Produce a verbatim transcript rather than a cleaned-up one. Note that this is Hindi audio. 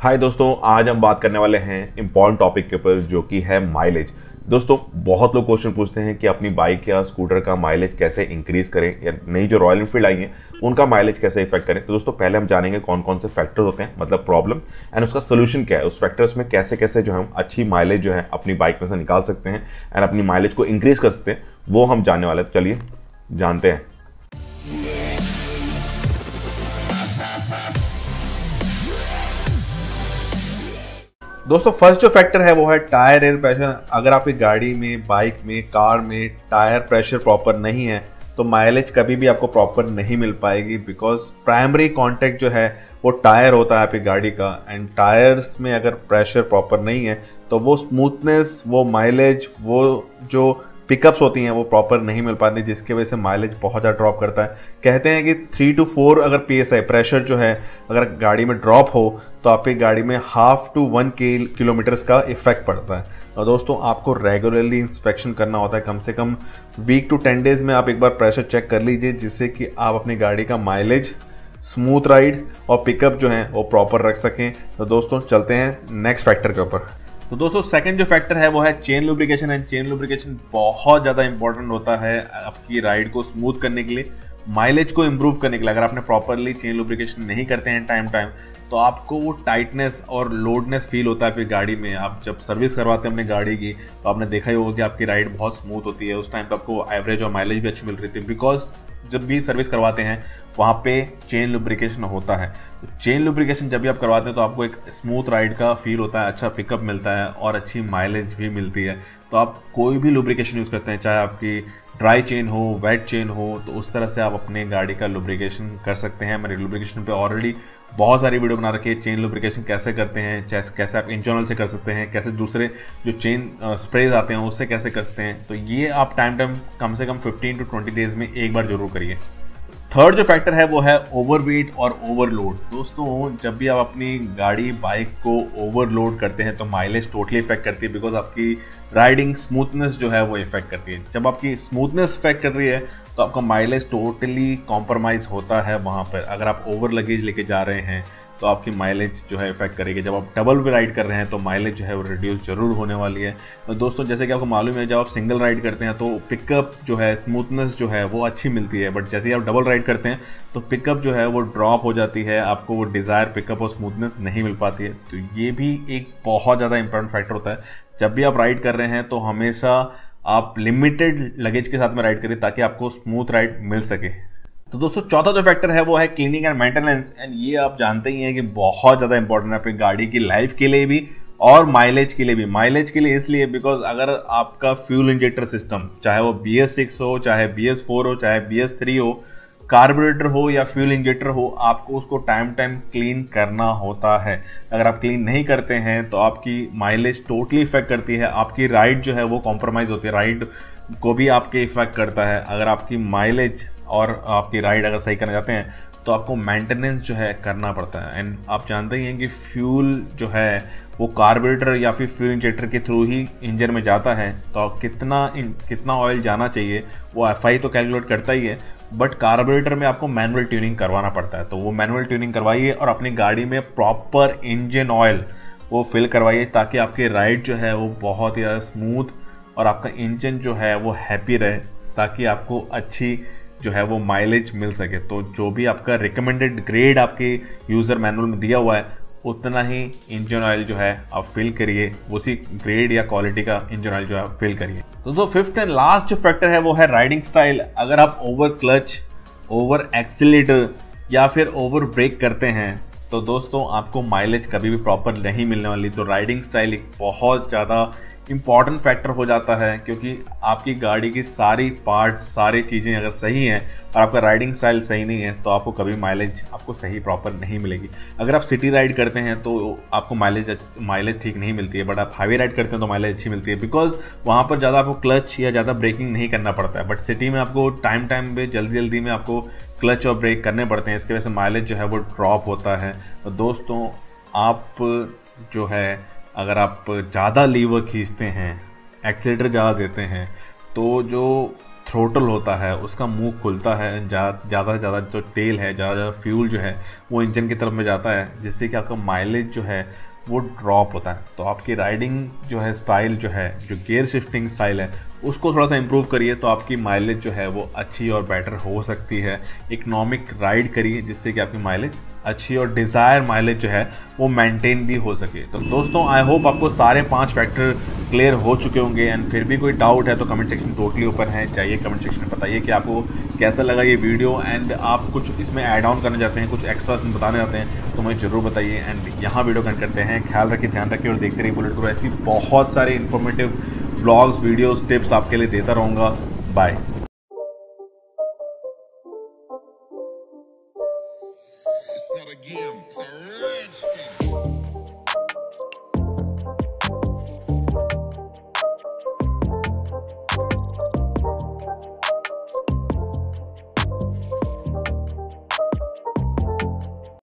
हाय दोस्तों, आज हम बात करने वाले हैं इम्पॉर्टेंट टॉपिक के ऊपर जो कि है माइलेज। दोस्तों, बहुत लोग क्वेश्चन पूछते हैं कि अपनी बाइक या स्कूटर का माइलेज कैसे इंक्रीज करें या नई जो रॉयल एनफील्ड आई हैं उनका माइलेज कैसे इफेक्ट करें। तो दोस्तों, पहले हम जानेंगे कौन कौन से फैक्टर्स होते हैं, मतलब प्रॉब्लम एंड उसका सोल्यूशन क्या है, उस फैक्टर्स में कैसे कैसे जो हम अच्छी माइलेज जो है अपनी बाइक में से निकाल सकते हैं एंड अपनी माइलेज को इंक्रीज कर सकते हैं, वो हम जानने वाले हैं। तो चलिए जानते हैं। दोस्तों, फर्स्ट जो फैक्टर है वो है टायर एयर प्रेशर। अगर आपकी गाड़ी में, बाइक में, कार में टायर प्रेशर प्रॉपर नहीं है तो माइलेज कभी भी आपको प्रॉपर नहीं मिल पाएगी, बिकॉज प्राइमरी कांटेक्ट जो है वो टायर होता है आपकी गाड़ी का। एंड टायर्स में अगर प्रेशर प्रॉपर नहीं है तो वो स्मूथनेस, वो माइलेज, वो जो पिकअप्स होती हैं वो प्रॉपर नहीं मिल पाती, जिसकी वजह से माइलेज बहुत ज़्यादा ड्रॉप करता है। कहते हैं कि थ्री टू फोर अगर पी एस आई प्रेशर जो है अगर गाड़ी में ड्रॉप हो तो आपकी गाड़ी में हाफ टू वन किलोमीटर्स का इफेक्ट पड़ता है। और दोस्तों, आपको रेगुलरली इंस्पेक्शन करना होता है, कम से कम वीक टू टेन डेज में आप एक बार प्रेशर चेक कर लीजिए, जिससे कि आप अपनी गाड़ी का माइलेज, स्मूथ राइड और पिकअप जो है वो प्रॉपर रख सकें। तो दोस्तों, चलते हैं नेक्स्ट फैक्टर के ऊपर। तो दोस्तों, सेकंड जो फैक्टर है वो है chain lubrication. And chain lubrication बहुत ज़्यादा इंपॉर्टेंट होता है आपकी राइड को स्मूथ करने के लिए, माइलेज को इम्प्रूव करने के लिए। अगर आपने प्रॉपरली चेन लुब्रिकेशन नहीं करते हैं टाइम टाइम तो आपको वो टाइटनेस और लोडनेस फील होता है आपकी गाड़ी में। आप जब सर्विस करवाते हैं अपनी गाड़ी की तो आपने देखा ही होगा कि आपकी राइड बहुत स्मूथ होती है, उस टाइम पर आपको एवरेज और माइलेज भी अच्छी मिल रही थी, बिकॉज जब भी सर्विस करवाते हैं वहाँ पे चेन लुब्रिकेशन होता है। तो चेन लुब्रिकेशन जब भी आप करवाते हैं तो आपको एक स्मूथ राइड का फील होता है, अच्छा पिकअप मिलता है और अच्छी माइलेज भी मिलती है। तो आप कोई भी लुब्रिकेशन यूज़ करते हैं, चाहे आपकी ड्राई चेन हो, वेट चेन हो, तो उस तरह से आप अपने गाड़ी का लुब्रिकेशन कर सकते हैं। मैंने लुब्रिकेशन पे ऑलरेडी बहुत सारी वीडियो बना रखी है, चेन लुब्रिकेशन कैसे करते हैं, कैसे आप इंजन ऑयल से कर सकते हैं, कैसे दूसरे जो चेन स्प्रेज आते हैं उससे कैसे कर सकते हैं। तो ये आप टाइम टाइम कम से कम फिफ्टीन टू ट्वेंटी डेज में एक बार जरूर करिए। थर्ड जो फैक्टर है वो है ओवरवेट और ओवरलोड। दोस्तों, जब भी आप अपनी गाड़ी, बाइक को ओवरलोड करते हैं तो माइलेज टोटली इफेक्ट करती है, बिकॉज आपकी राइडिंग स्मूथनेस जो है वो इफेक्ट करती है। जब आपकी स्मूथनेस इफेक्ट कर रही है तो आपका माइलेज टोटली कॉम्प्रोमाइज होता है वहाँ पर। अगर आप ओवर लगेज लेके जा रहे हैं तो आपकी माइलेज जो है इफेक्ट करेगी। जब आप डबल भी राइड कर रहे हैं तो माइलेज जो है वो रिड्यूस जरूर होने वाली है। तो दोस्तों, जैसे कि आपको मालूम है, जब आप सिंगल राइड करते हैं तो पिकअप जो है, स्मूथनेस जो है वो अच्छी मिलती है, बट जैसे ही आप डबल राइड करते हैं तो पिकअप जो है वो ड्रॉप हो जाती है, आपको वो डिज़ायर पिकअप और स्मूथनेस नहीं मिल पाती है। तो ये भी एक बहुत ज़्यादा इंपॉर्टेंट फैक्टर होता है। जब भी आप राइड कर रहे हैं तो हमेशा आप लिमिटेड लगेज के साथ में राइड करें ताकि आपको स्मूथ राइड मिल सके। तो दोस्तों, चौथा जो फैक्टर है वो है क्लीनिंग एंड मेंटेनेंस। एंड ये आप जानते ही हैं कि बहुत ज़्यादा इंपॉर्टेंट है अपनी गाड़ी की लाइफ के लिए भी और माइलेज के लिए भी। माइलेज के लिए इसलिए बिकॉज अगर आपका फ्यूल इंजेक्टर सिस्टम, चाहे वो बी एस सिक्स हो, चाहे बी एस फोर हो, चाहे बी एस थ्री हो, कार्बोरेटर हो या फ्यूल इंजेक्टर हो, आपको उसको टाइम टाइम क्लीन करना होता है। अगर आप क्लीन नहीं करते हैं तो आपकी माइलेज टोटली इफेक्ट करती है, आपकी राइड जो है वो कॉम्प्रोमाइज होती है, राइड को भी आपके इफेक्ट करता है। अगर आपकी माइलेज और आपकी राइड अगर सही करना चाहते हैं तो आपको मेंटेनेंस जो है करना पड़ता है। एंड आप जानते ही हैं कि फ्यूल जो है वो कार्बोरेटर या फिर फ्यूल इंजेक्टर के थ्रू ही इंजन में जाता है, तो कितना कितना ऑयल जाना चाहिए वो एफ आई तो कैलकुलेट करता ही है, बट कार्बोरेटर में आपको मैनुअल ट्यूनिंग करवाना पड़ता है। तो वो मैनुअल ट्यूनिंग करवाइए और अपनी गाड़ी में प्रॉपर इंजन ऑयल वो फिल करवाइए ताकि आपकी राइड जो है वो बहुत ही ज़्यादा स्मूथ और आपका इंजन जो है वो हैप्पी रहे, ताकि आपको अच्छी जो है वो माइलेज मिल सके। तो जो भी आपका रिकमेंडेड ग्रेड आपके यूज़र मैनुअल में दिया हुआ है उतना ही इंजन ऑयल जो है आप फिल करिए, उसी ग्रेड या क्वालिटी का इंजन ऑयल जो है आप फिल करिए। तो दो फिफ्थ एंड लास्ट जो फैक्टर है वो है राइडिंग स्टाइल। अगर आप ओवर क्लच, ओवर एक्सीलेटर या फिर ओवर ब्रेक करते हैं तो दोस्तों आपको माइलेज कभी भी प्रॉपर नहीं मिलने वाली। तो राइडिंग स्टाइल एक बहुत ज़्यादा इंपॉर्टेंट फैक्टर हो जाता है, क्योंकि आपकी गाड़ी की सारी पार्ट्स, सारी चीज़ें अगर सही हैं और आपका राइडिंग स्टाइल सही नहीं है तो आपको कभी माइलेज आपको सही प्रॉपर नहीं मिलेगी। अगर आप सिटी राइड करते हैं तो आपको माइलेज माइलेज ठीक नहीं मिलती है, बट आप हाईवे राइड करते हैं तो माइलेज अच्छी मिलती है, बिकॉज वहाँ पर ज़्यादा आपको क्लच या ज़्यादा ब्रेकिंग नहीं करना पड़ता है। बट सिटी में आपको टाइम टाइम पे जल्दी जल्दी में आपको क्लच और ब्रेक करने पड़ते हैं, इसकी वजह से माइलेज जो है वो ड्रॉप होता है। तो दोस्तों, आप जो है अगर आप ज़्यादा लीवर खींचते हैं, एक्सीलेटर ज़्यादा देते हैं, तो जो थ्रोटल होता है उसका मुंह खुलता है, ज़्यादा से ज़्यादा जो तेल है, ज़्यादा ज़्यादा फ्यूल जो है वो इंजन की तरफ में जाता है, जिससे कि आपका माइलेज जो है वो ड्रॉप होता है। तो आपकी राइडिंग जो है स्टाइल जो है, जो गियर शिफ्टिंग स्टाइल है, उसको थोड़ा सा इम्प्रूव करिए तो आपकी माइलेज जो है वो अच्छी और बेटर हो सकती है। इकोनॉमिक राइड करिए जिससे कि आपकी माइलेज अच्छी और डिज़ायर माइलेज जो है वो मेंटेन भी हो सके। तो दोस्तों आई होप आपको सारे पांच फैक्टर क्लियर हो चुके होंगे। एंड फिर भी कोई डाउट है तो कमेंट सेक्शन टोटली ओपन है, चाहिए कमेंट सेक्शन में बताइए कि आपको कैसा लगा ये वीडियो, एंड आप कुछ इसमें ऐड ऑन करना चाहते हैं, कुछ एक्स्ट्रा बताने चाहते हैं तो मुझे ज़रूर बताइए। एंड यहाँ वीडियो कंट करते हैं, ख्याल रखिए, ध्यान रखिए और देखते रहिए बुलेट गुरु। ऐसी बहुत सारे इन्फॉर्मेटिव ब्लॉग्स, वीडियोस, टिप्स आपके लिए देता रहूँगा। Bye. It's not a game, it's a rich thing.